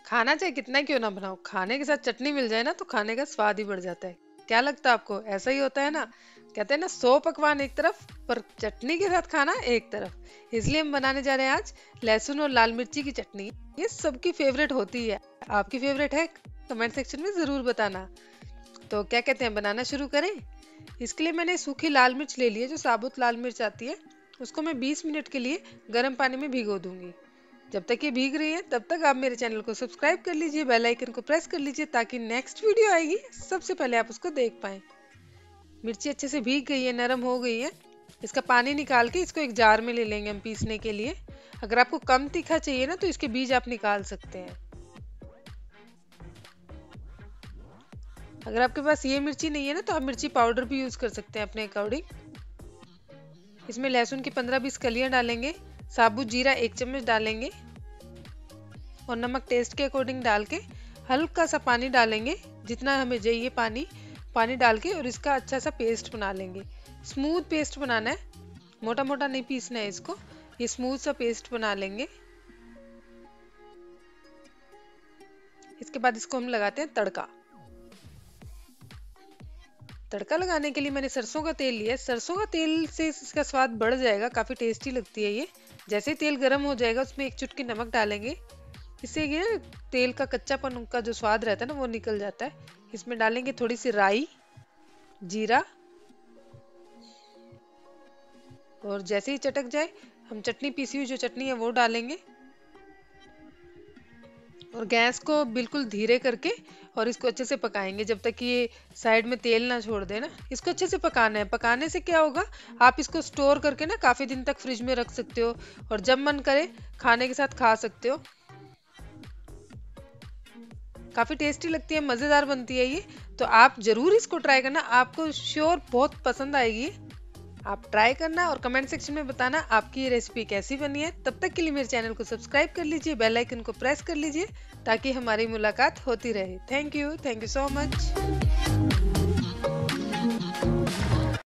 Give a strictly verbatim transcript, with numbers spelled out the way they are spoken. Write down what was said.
खाना चाहे कितना क्यों ना बनाओ, खाने के साथ चटनी मिल जाए ना तो खाने का स्वाद ही बढ़ जाता है। क्या लगता है आपको, ऐसा ही होता है ना? कहते हैं ना, सौ पकवान एक तरफ पर चटनी के साथ खाना एक तरफ। इसलिए हम बनाने जा रहे हैं आज लहसुन और लाल मिर्ची की चटनी। ये सबकी फेवरेट होती है। आपकी फेवरेट है? कमेंट सेक्शन में जरूर बताना। तो क्या कहते हैं, बनाना शुरू करें? इसके लिए मैंने सूखी लाल मिर्च ले ली है, जो साबुत लाल मिर्च आती है। उसको मैं बीस मिनट के लिए गर्म पानी में भिगो दूंगी। जब तक ये भीग रही है तब तक आप मेरे चैनल को सब्सक्राइब कर लीजिए, बेल आइकन को प्रेस कर लीजिए, ताकि नेक्स्ट वीडियो आएगी सबसे पहले आप उसको देख पाएं। मिर्ची अच्छे से भीग गई है, नरम हो गई है। इसका पानी निकाल के इसको एक जार में ले लेंगे हम पीसने के लिए। अगर आपको कम तीखा चाहिए ना तो इसके बीज आप निकाल सकते हैं। अगर आपके पास ये मिर्ची नहीं है ना तो आप मिर्ची पाउडर भी यूज कर सकते हैं अपने अकॉर्डिंग। इसमें लहसुन की पंद्रह बीस कलियां डालेंगे, साबुत जीरा एक चम्मच डालेंगे और नमक टेस्ट के अकॉर्डिंग डाल के हल्का सा पानी डालेंगे, जितना हमें चाहिए पानी। पानी डाल के और इसका अच्छा सा पेस्ट बना लेंगे। स्मूथ पेस्ट बनाना है, मोटा मोटा नहीं पीसना है इसको। ये स्मूथ सा पेस्ट बना लेंगे। इसके बाद इसको हम लगाते हैं तड़का। तड़का लगाने के लिए मैंने सरसों का तेल लिया है। सरसों का तेल से इसका स्वाद बढ़ जाएगा, काफी टेस्टी लगती है ये। जैसे ही तेल गर्म हो जाएगा उसमें एक चुटकी नमक डालेंगे। इससे ये तेल का कच्चापन, उनका जो स्वाद रहता है ना, वो निकल जाता है। इसमें डालेंगे थोड़ी सी राई, जीरा, और जैसे ही चटक जाए हम चटनी, पीसी हुई जो चटनी है वो डालेंगे। और गैस को बिल्कुल धीरे करके और इसको अच्छे से पकाएंगे जब तक कि ये साइड में तेल ना छोड़ दे ना। इसको अच्छे से पकाना है। पकाने से क्या होगा, आप इसको स्टोर करके ना काफी दिन तक फ्रिज में रख सकते हो और जब मन करे खाने के साथ खा सकते हो। काफी टेस्टी लगती है, मजेदार बनती है ये। तो आप जरूर इसको ट्राई करना, आपको श्योर बहुत पसंद आएगी। आप ट्राई करना और कमेंट सेक्शन में बताना आपकी ये रेसिपी कैसी बनी है। तब तक के लिए मेरे चैनल को सब्सक्राइब कर लीजिए, बेल आइकन को प्रेस कर लीजिए, ताकि हमारी मुलाकात होती रहे। Thank you, thank you so much.